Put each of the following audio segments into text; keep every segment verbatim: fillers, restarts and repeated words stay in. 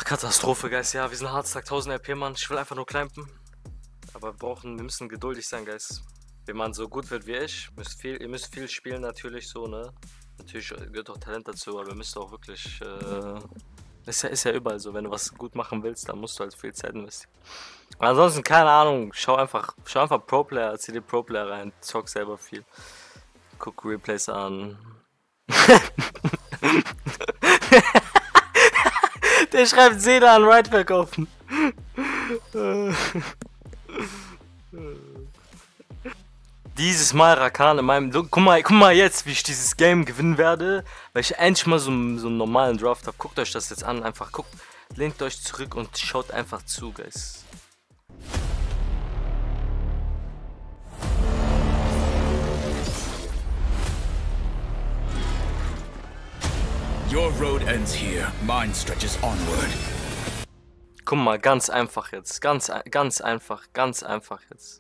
Ach, Katastrophe, Guys. Ja, wir sind Hardstack tausend R P, Mann. Ich will einfach nur climpen. Aber wir brauchen, wir müssen geduldig sein, Guys. Wenn man so gut wird wie ich, müsst viel, ihr müsst viel spielen natürlich so, ne? Natürlich gehört auch Talent dazu, aber ihr müsst auch wirklich, äh, ist ja, ist ja überall so, wenn du was gut machen willst, dann musst du halt viel Zeit investieren. Aber ansonsten, keine Ahnung, schau einfach, schau einfach Pro-Player, zieh die Pro-Player rein, zock selber viel. Guck Replays an. Der schreibt Seda an Rightback offen. Dieses Mal Rakan in meinem... Guck mal, guck mal jetzt, wie ich dieses Game gewinnen werde, weil ich endlich mal so, so einen normalen Draft habe. Guckt euch das jetzt an, einfach guckt, lehnt euch zurück und schaut einfach zu, Guys. Your road ends here, mine stretches onward. Guck mal, ganz einfach jetzt, ganz, ganz einfach, ganz einfach jetzt.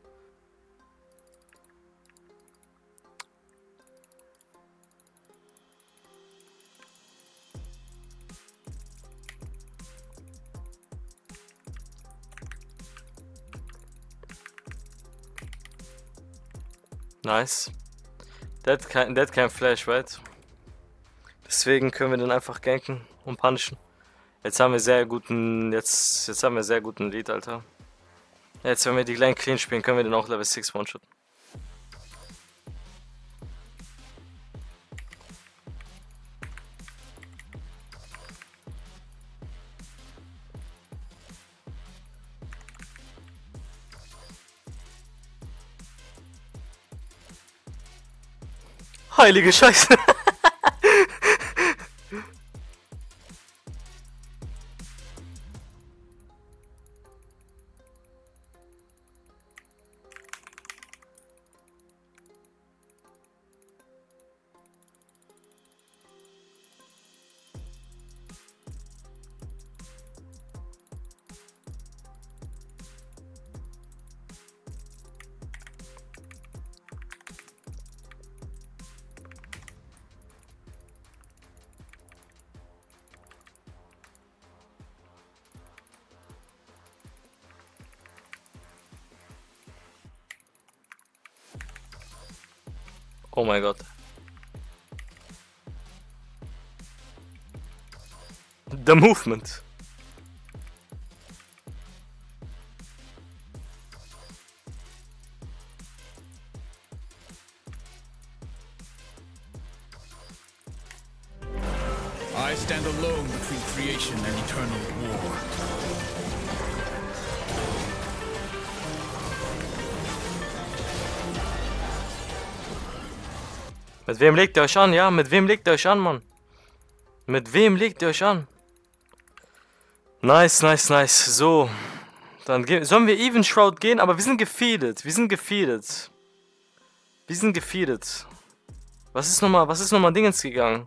Nice. Der hat kein, der hat kein Flash, right? Deswegen können wir den einfach ganken und punishen. Jetzt haben wir sehr guten, jetzt, jetzt haben wir sehr guten Lead, Alter. Jetzt, wenn wir die kleinen Clean spielen, können wir den auch Level sechs One-Shot. Heilige Scheiße. Oh mein Gott. The movement. I stand alone between creation and eternal war. Mit wem legt ihr euch an, ja? Mit wem legt ihr euch an, Mann? Mit wem legt ihr euch an? Nice, nice, nice. So. Dann sollen wir Even Shroud gehen, aber wir sind gefeedet. Wir sind gefeedet. Wir sind gefeedet. Was ist nochmal, was ist nochmal Dingens gegangen?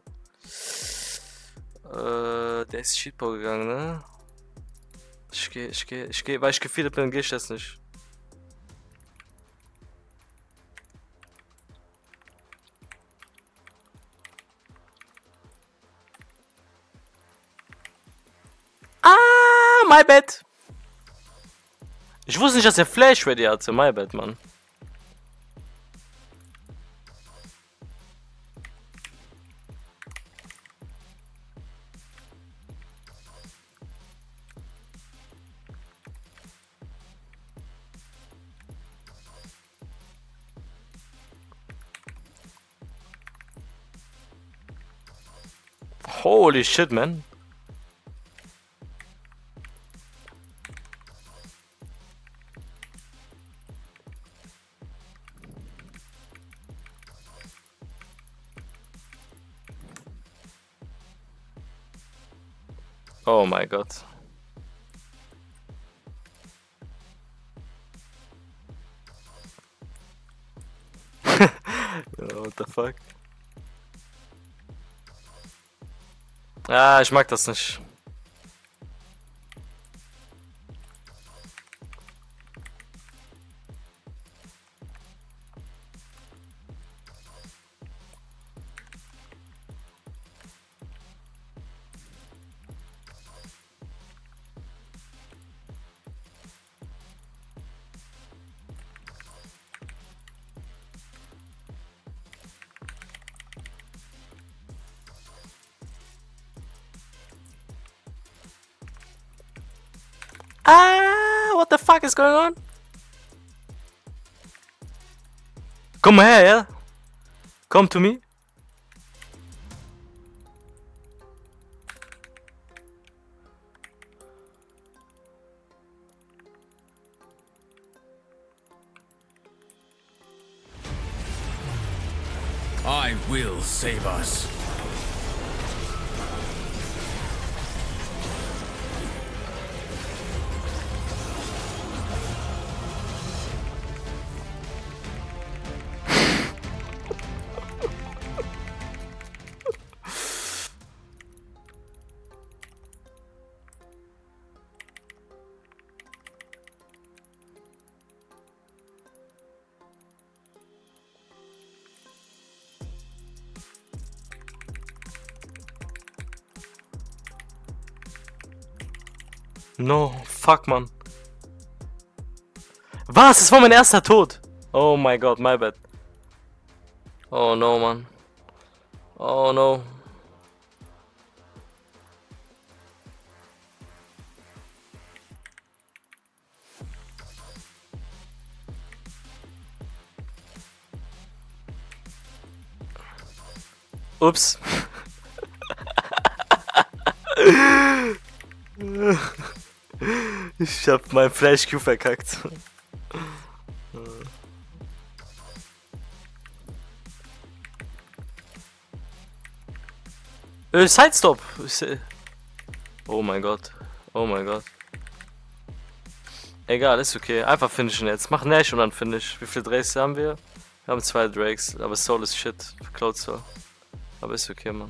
Äh, der ist Sheetball gegangen, ne? Ich geh, ich geh, ich geh, weil ich gefeedet bin, geh ich das nicht. Ah, my bad. Ich wusste nicht, dass er Flash ready hatte. My bad, Mann. Holy shit, man. Oh mein Gott. What the fuck? Ah, ich mag das nicht. Ah, what the fuck is going on? Komm mal her, ja? Come to me. I will save us. No, fuck, man. Was? Das war mein erster Tod. Oh my god, my bad. Oh no, man. Oh no. Ups. Ich hab mein Flash Q verkackt. Äh, Sidestop! Oh mein Gott. Oh mein Gott. Egal, ist okay. Einfach finishen jetzt. Mach Nash und dann finish. Wie viele Drakes haben wir? Wir haben zwei Drakes, aber Soul ist shit. Cloud Soul. Aber ist okay, man.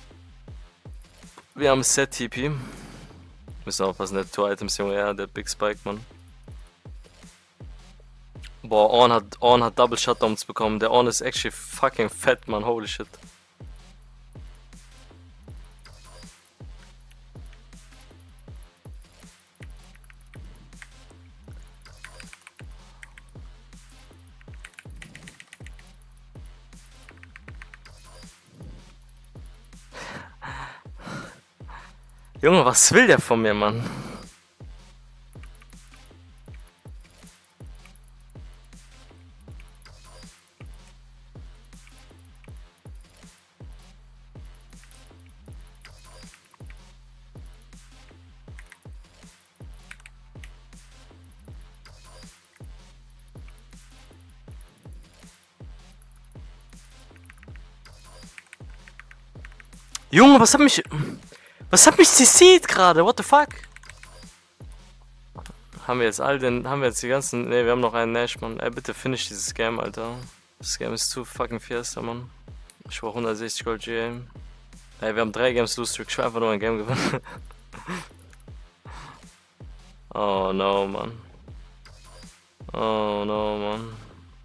Wir haben Set T P. Müssen aufpassen, der Two Items, Junge, ja, der Big Spike, man. Boah, Ornn hat, Ornn hat Double Shutdowns bekommen. Der Ornn ist actually fucking fett, man. Holy shit. Junge, was will der von mir, Mann? Junge, was hat mich... Was hat mich C C'd gerade? What the fuck? Haben wir jetzt all den... Haben wir jetzt die ganzen... Ne, wir haben noch einen Nash, Mann. Ey, bitte finish dieses Game, Alter. Das Game ist zu fucking fierce, Mann. Ich brauch hundertsechzig Gold G A. Ey, wir haben drei Games Lose Streak. Ich will einfach nur ein Game gewinnen. Oh no, Mann. Oh no, Mann.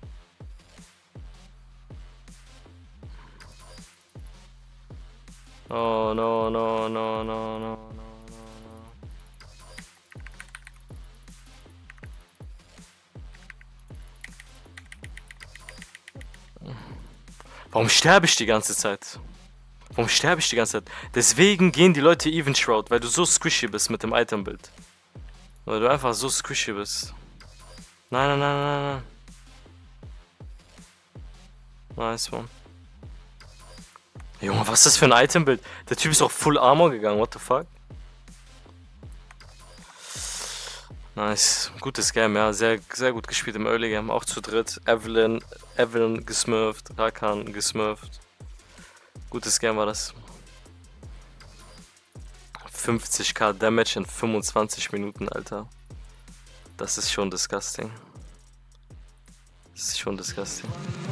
Oh no, no, no, no, no, no, no. Warum sterbe ich die ganze Zeit? Warum sterbe ich die ganze Zeit? Deswegen gehen die Leute Even Shroud, weil du so squishy bist mit dem Itembild. Weil du einfach so squishy bist. Nein, nein, nein, nein, nein. Nice one. Junge, was ist das für ein Itembild? Der Typ ist auch Full Armor gegangen, what the fuck? Nice, gutes Game, ja, sehr, sehr gut gespielt im Early Game, auch zu dritt. Evelyn, Evelyn gesmurft, Rakan gesmurft. Gutes Game war das. fünfzigk Damage in fünfundzwanzig Minuten, Alter. Das ist schon disgusting. Das ist schon disgusting.